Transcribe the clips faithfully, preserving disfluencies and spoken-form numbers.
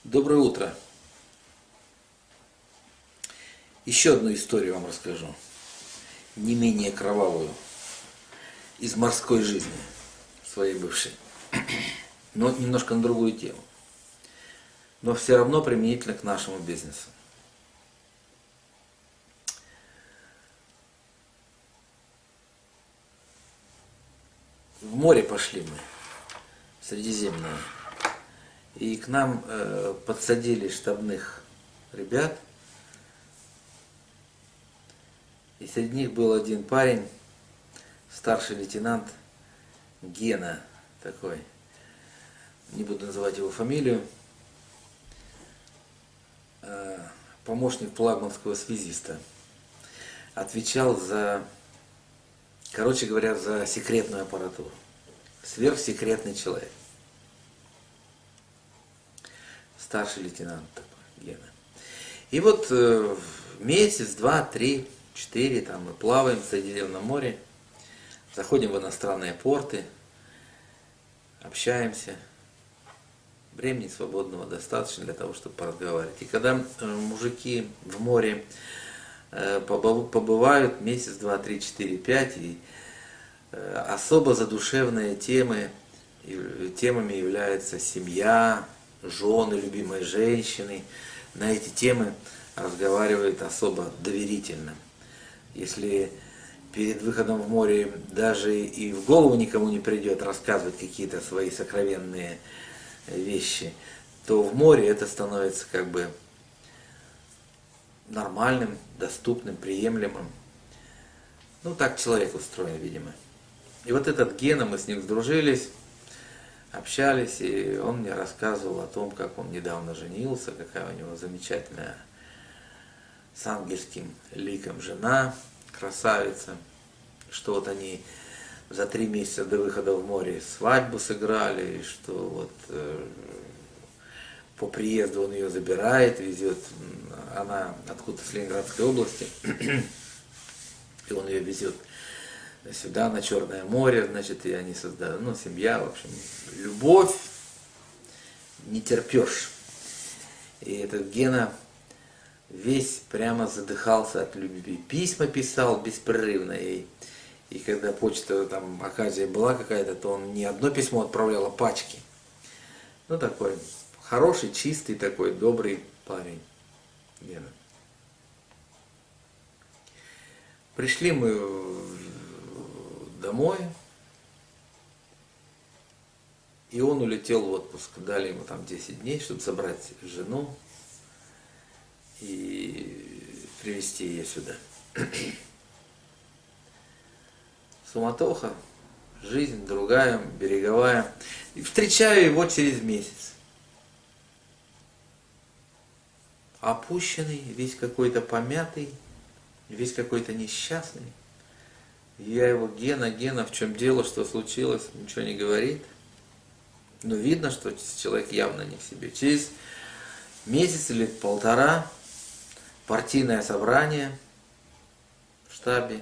Доброе утро. Еще одну историю вам расскажу, не менее кровавую, из морской жизни своей бывшей, но немножко на другую тему, но все равно применительно к нашему бизнесу. В море пошли мы, Средиземное, и к нам э, подсадили штабных ребят. И среди них был один парень, старший лейтенант Гена такой, не буду называть его фамилию, э, помощник флагманского связиста, отвечал за, короче говоря, за секретную аппаратуру. Сверхсекретный человек. Старший лейтенант такой, Гена. И вот э, месяц, два, три, четыре, там мы плаваем в Средиземном море, заходим в иностранные порты, общаемся. Времени свободного достаточно для того, чтобы поразговаривать. И когда э, мужики в море э, побывают месяц, два, три, четыре, пять, и э, особо задушевные темы, и, темами являются семья, жены, любимые женщины. На эти темы разговаривают особо доверительно. Если перед выходом в море даже и в голову никому не придет рассказывать какие-то свои сокровенные вещи, то в море это становится как бы нормальным, доступным, приемлемым. Ну, так человек устроен, видимо. И вот этот Гена, мы с ним сдружились, общались, и он мне рассказывал о том, как он недавно женился, какая у него замечательная с ангельским ликом жена, красавица, что вот они за три месяца до выхода в море свадьбу сыграли, и что вот э, по приезду он ее забирает, везет, она откуда-то с Ленинградской области, и он ее везет сюда, на Черное море, значит, и они создают, ну, семья, в общем, любовь не терпешь. И этот Гена весь прямо задыхался от любви. Письма писал беспрерывно ей. И когда почта, там, оказия была какая-то, то он не одно письмо отправлял, а пачки. Ну, такой хороший, чистый такой, добрый парень Гена. Пришли мы домой, и он улетел в отпуск. Дали ему там десять дней, чтобы забрать жену и привезти ее сюда. Суматоха, жизнь другая, береговая. И встречаю его через месяц. Опущенный, весь какой-то помятый, весь какой-то несчастный. Я его: Гена, Гена, в чем дело, что случилось, ничего не говорит. Но видно, что человек явно не в себе. Через месяц или полтора партийное собрание в штабе.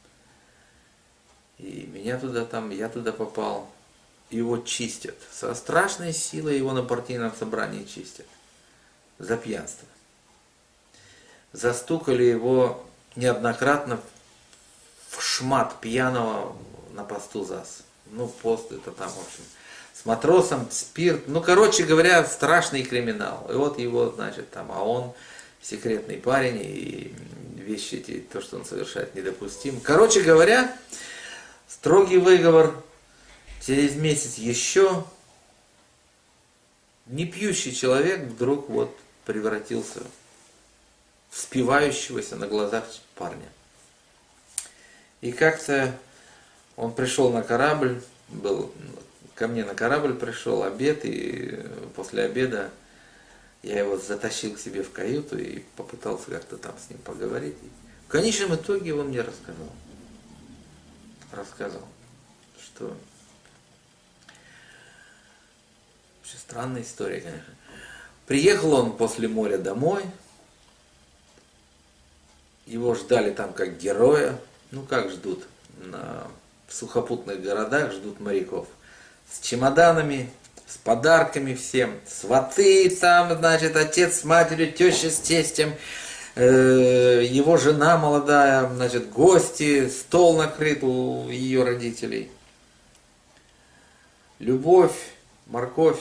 И меня туда там, я туда попал. Его чистят. Со страшной силой его на партийном собрании чистят. За пьянство. Застукали его неоднократно в шмат пьяного на посту ЗАС. Ну, пост это там, в общем, с матросом, спирт. Ну, короче говоря, страшный криминал. И вот его, значит, там, а он секретный парень, и вещи эти, то, что он совершает, недопустимо. Короче говоря, строгий выговор. Через месяц еще непьющий человек вдруг вот превратился в спивающегося на глазах парня. И как-то он пришел на корабль, был, ко мне на корабль пришел, обед, и после обеда я его затащил к себе в каюту и попытался как-то там с ним поговорить. В конечном итоге он мне рассказал, рассказал, что... Вообще странная история, конечно. Приехал он после моря домой, его ждали там как героя. Ну как ждут? На, в сухопутных городах ждут моряков. С чемоданами, с подарками всем, сваты там, значит, отец с матерью, теща с тестем, э, его жена молодая, значит, гости, стол накрыт у ее родителей. Любовь, морковь,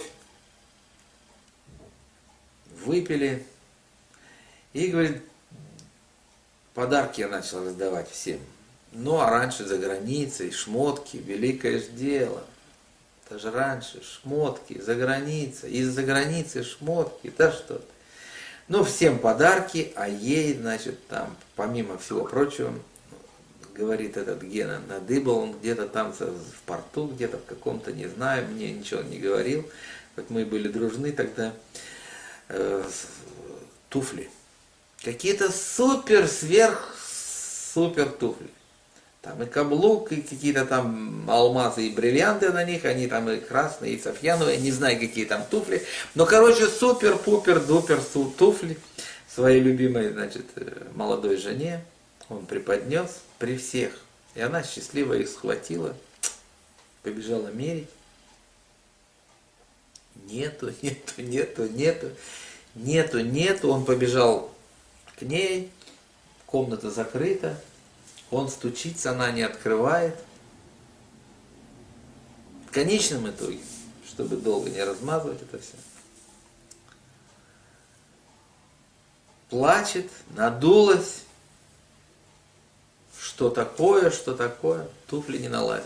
выпили. И, говорит, подарки я начал раздавать всем. Ну, а раньше за границей, шмотки, великое ж дело. Это же раньше, шмотки, за границей, из-за границы шмотки, да что -то. Ну, всем подарки, а ей, значит, там, помимо всего прочего, говорит этот Гена, надыбал он где-то там в порту, где-то в каком-то, не знаю, мне ничего не говорил, хоть мы были дружны тогда, э, туфли. Какие-то супер, сверх, супер туфли. Там и каблук, и какие-то там алмазы и бриллианты на них, они там и красные, и софьяновые, не знаю, какие там туфли. Но, короче, супер-пупер-дупер туфли своей любимой, значит, молодой жене он преподнес при всех. И она счастливо их схватила, побежала мерить. Нету, нету, нету, нету, нету, нету. Он побежал к ней, комната закрыта. Он стучится, она не открывает. В конечном итоге, чтобы долго не размазывать это все, плачет, надулась. Что такое, что такое, туфли не наладят.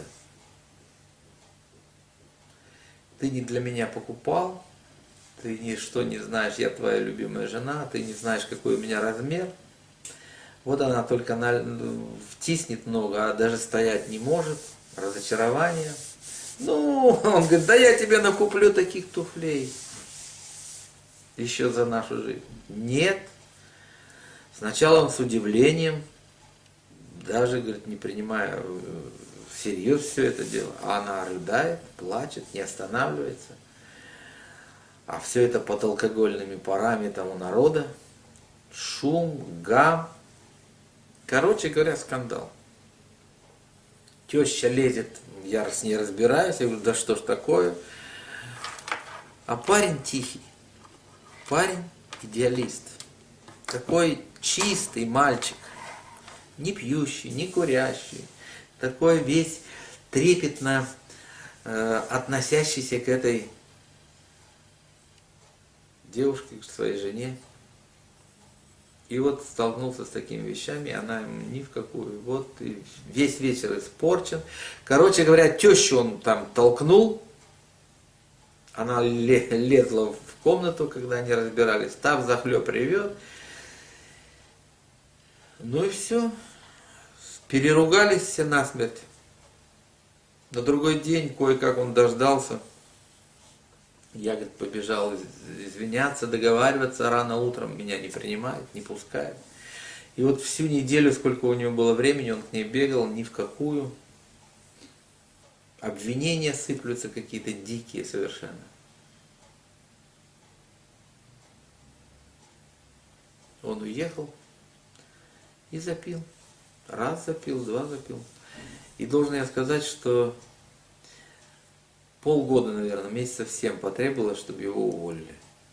Ты не для меня покупал, ты ничто не знаешь, я твоя любимая жена, ты не знаешь, какой у меня размер. Вот она только на, втиснет много, а даже стоять не может. Разочарование. Ну, он говорит, да я тебе накуплю таких туфлей. Еще за нашу жизнь. Нет. Сначала он с удивлением, даже, говорит, не принимая всерьез все это дело. А она рыдает, плачет, не останавливается. А все это под алкогольными парами там у народа. Шум, гам. Короче говоря, скандал. Теща лезет, я с ней разбираюсь, я говорю, да что ж такое. А парень тихий, парень идеалист. Такой чистый мальчик, не пьющий, не курящий. Такой весь трепетно э, относящийся к этой девушке, к своей жене. И вот столкнулся с такими вещами, она ему ни в какую. Вот и весь вечер испорчен. Короче говоря, тещу он там толкнул. Она лезла в комнату, когда они разбирались. Та взахлеб ревет. Ну и все. Переругались все насмерть. На другой день кое-как он дождался. Я, говорит, побежал извиняться, договариваться, рано утром меня не принимают, не пускают. И вот всю неделю, сколько у него было времени, он к ней бегал, ни в какую. Обвинения сыплются какие-то дикие совершенно. Он уехал и запил. Раз запил, два запил. И должен я сказать, что полгода, наверное, месяцев семь потребовалось, чтобы его уволили.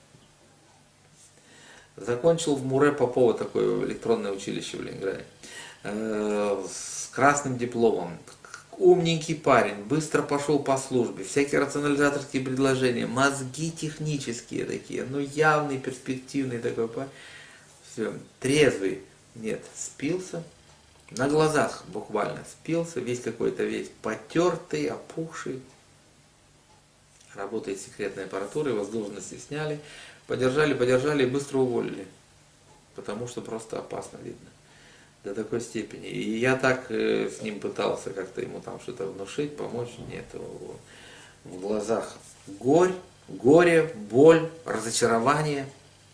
Закончил в МУРЭ Попова, такое электронное училище в Ленинграде, с красным дипломом. Умненький парень, быстро пошел по службе, всякие рационализаторские предложения, мозги технические такие, ну явный, перспективный такой парень. Все, трезвый, нет, спился, на глазах буквально спился, весь какой-то весь потертый, опухший. Работает секретной аппаратурой, его с должности сняли, подержали, подержали и быстро уволили. Потому что просто опасно, видно. До такой степени. И я так э, с ним пытался как-то ему там что-то внушить, помочь. Нет, в глазах горь, горе, боль, разочарование.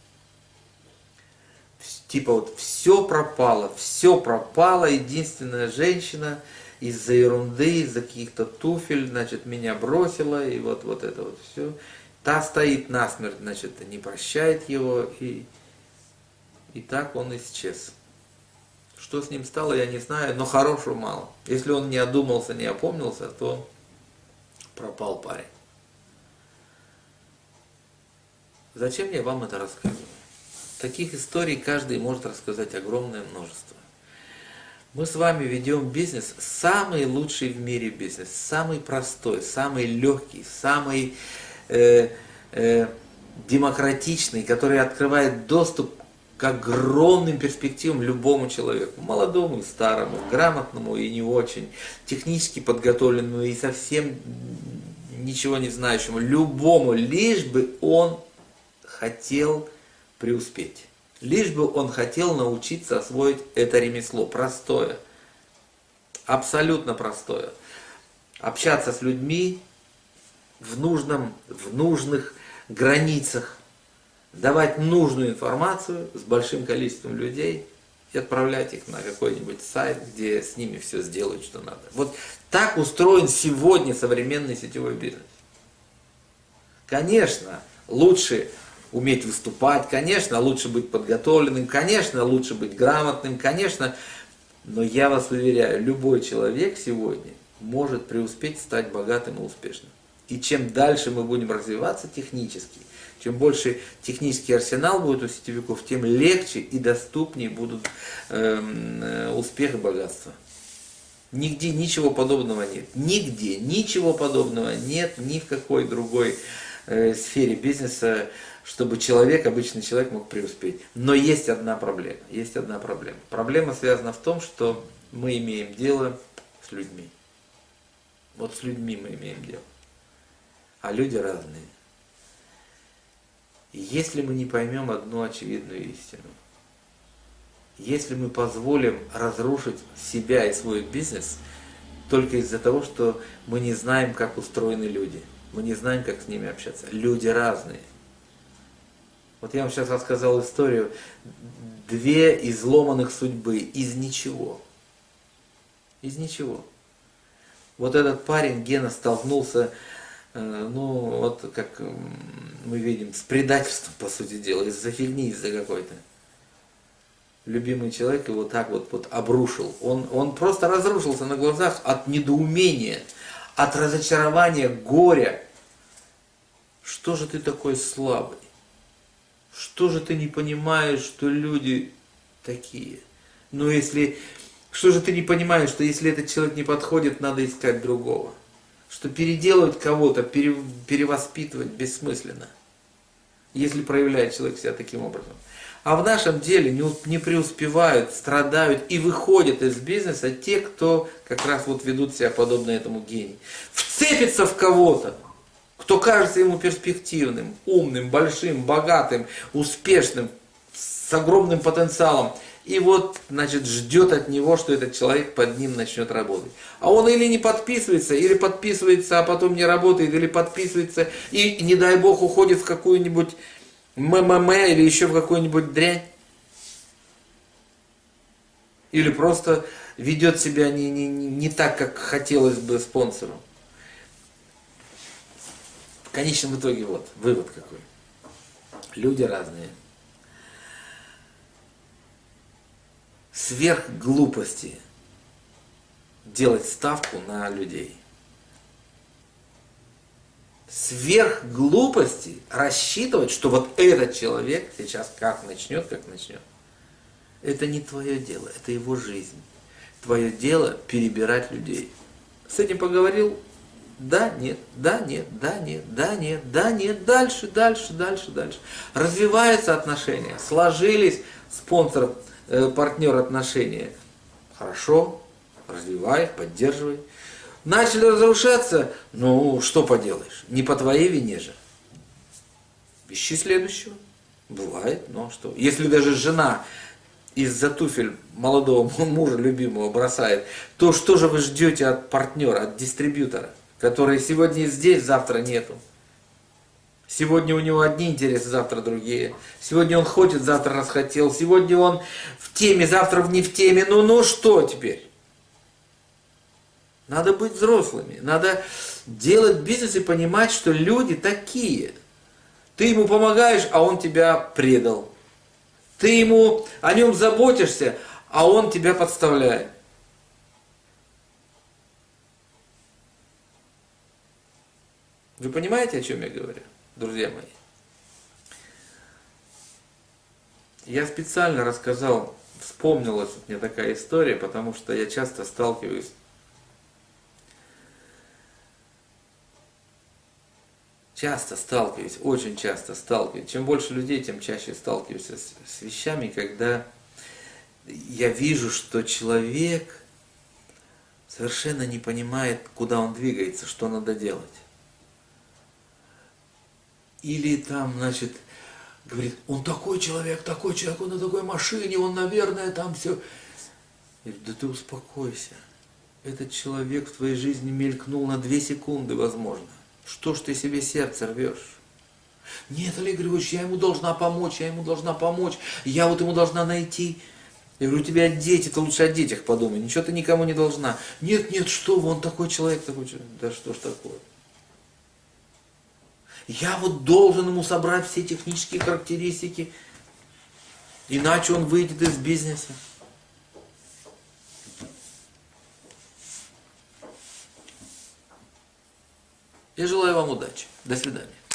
Типа вот все пропало, все пропало, единственная женщина из-за ерунды, из-за каких-то туфель, значит, меня бросила, и вот, вот это вот все. Та стоит насмерть, значит, не прощает его, и, и так он исчез. Что с ним стало, я не знаю, но хорошего мало. Если он не одумался, не опомнился, то пропал парень. Зачем я вам это рассказываю? Таких историй каждый может рассказать огромное множество. Мы с вами ведем бизнес, самый лучший в мире бизнес, самый простой, самый легкий, самый э, э, демократичный, который открывает доступ к огромным перспективам любому человеку, молодому и старому, грамотному и не очень, технически подготовленному и совсем ничего не знающему, любому, лишь бы он хотел преуспеть. Лишь бы он хотел научиться освоить это ремесло, простое, абсолютно простое. Общаться с людьми в, нужном, в нужных границах, давать нужную информацию с большим количеством людей и отправлять их на какой-нибудь сайт, где с ними все сделают, что надо. Вот так устроен сегодня современный сетевой бизнес. Конечно, лучше уметь выступать, конечно, лучше быть подготовленным, конечно, лучше быть грамотным, конечно, но я вас уверяю, любой человек сегодня может преуспеть, стать богатым и успешным. И чем дальше мы будем развиваться технически, чем больше технический арсенал будет у сетевиков, тем легче и доступнее будут э, успех и богатство. Нигде ничего подобного нет. Нигде ничего подобного нет ни в какой другой э, сфере бизнеса, чтобы человек, обычный человек мог преуспеть. Но есть одна проблема. Есть одна проблема. Проблема связана в том, что мы имеем дело с людьми. Вот с людьми мы имеем дело. А люди разные. И если мы не поймем одну очевидную истину, если мы позволим разрушить себя и свой бизнес только из-за того, что мы не знаем, как устроены люди, мы не знаем, как с ними общаться. Люди разные. Вот я вам сейчас рассказал историю, две изломанных судьбы из ничего. Из ничего. Вот этот парень, Гена, столкнулся, ну, вот как мы видим, с предательством, по сути дела, из-за фигни, из-за какой-то. Любимый человек его так вот, вот обрушил. Он, он просто разрушился на глазах от недоумения, от разочарования, горя. Что же ты такой слабый? Что же ты не понимаешь, что люди такие? Ну, если... Что же ты не понимаешь, что если этот человек не подходит, надо искать другого? Что переделывать кого-то, пере, перевоспитывать бессмысленно, если проявляет человек себя таким образом. А в нашем деле не, не преуспевают, страдают и выходят из бизнеса те, кто как раз вот ведут себя подобно этому гению. Вцепится в кого-то, кто кажется ему перспективным, умным, большим, богатым, успешным, с огромным потенциалом. И вот, значит, ждет от него, что этот человек под ним начнет работать. А он или не подписывается, или подписывается, а потом не работает, или подписывается, и, не дай бог, уходит в какую-нибудь МММ или еще в какую-нибудь дрянь. Или просто ведет себя не, не, не так, как хотелось бы спонсору. В конечном итоге вот, вывод какой. Люди разные. Сверх глупости делать ставку на людей. Сверх глупости рассчитывать, что вот этот человек сейчас как начнет, как начнет. Это не твое дело, это его жизнь. Твое дело перебирать людей. С этим поговорил? Да, нет, да, нет, да, нет, да, нет, да, нет, дальше, дальше, дальше, дальше. Развиваются отношения, сложились, спонсор, э, партнер отношения. Хорошо, развивай, поддерживай. Начали разрушаться, ну, что поделаешь, не по твоей вине же. Ищи следующего. Бывает, но что. Если даже жена из-за туфель молодого мужа любимого бросает, то что же вы ждете от партнера, от дистрибьютора, который сегодня здесь, завтра нету? Сегодня у него одни интересы, завтра другие. Сегодня он хочет, завтра расхотел. Сегодня он в теме, завтра не в теме. Ну, ну что теперь? Надо быть взрослыми. Надо делать бизнес и понимать, что люди такие. Ты ему помогаешь, а он тебя предал. Ты ему о нем заботишься, а он тебя подставляет. Вы понимаете, о чем я говорю, друзья мои? Я специально рассказал, вспомнилась мне такая история, потому что я часто сталкиваюсь Часто сталкиваюсь, очень часто сталкиваюсь. Чем больше людей, тем чаще сталкиваюсь с, с вещами, когда я вижу, что человек совершенно не понимает, куда он двигается, что надо делать. Или там, значит, говорит, он такой человек, такой человек, он на такой машине, он, наверное, там все. Я говорю, да ты успокойся. Этот человек в твоей жизни мелькнул на две секунды, возможно. Что ж ты себе сердце рвешь? Нет, Олег Григорьевич, я ему должна помочь, я ему должна помочь, я вот ему должна найти. Я говорю, у тебя дети, ты лучше о детях подумай, ничего ты никому не должна. Нет, нет, что вы, он такой человек, такой человек. Да что ж такое? Я вот должен ему собрать все технические характеристики, иначе он выйдет из бизнеса. Я желаю вам удачи. До свидания.